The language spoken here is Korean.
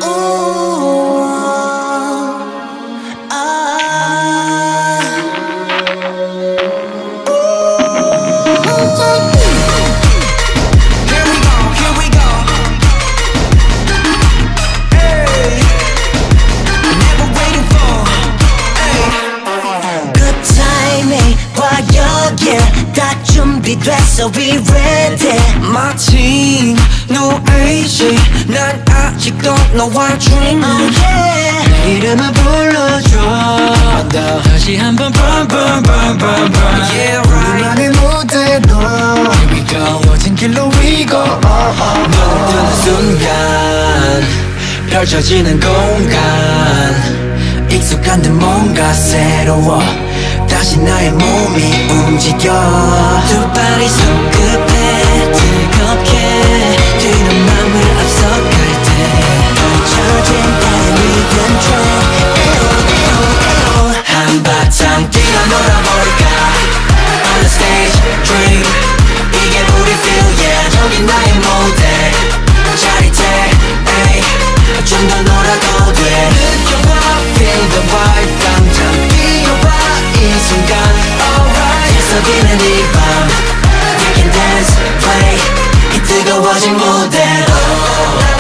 다 준비됐어, we ready. 마침 no age 난 아직도 너와 dreaming. Oh yeah. 내 이름을 불러줘. 다시 한번 burn burn burn burn burn. Yeah right. 우리만의 무대로 Here we go. 멋진 길로 we go. 눈을 뜨는 순간 펼쳐지는 공간. 익숙한 듯 뭔가 새로워. 다시 나의 몸이 움직여. 두 발이 손끝에 뜨겁게 뛰는 맘을 앞서갈 때 펼쳐진 나의 rhythm track. 한바탕 뛰어 놀아볼까. On the stage drink. 이게 우리 feel yeah. 저기 나의 무대 짜릿해. 좀 더 놀아도 돼. 느껴봐 feel the vibe. 당장 뛰어봐 이 순간. Alright 계속이는 이 밤 We can dance play 이 뜨거워진 무대로.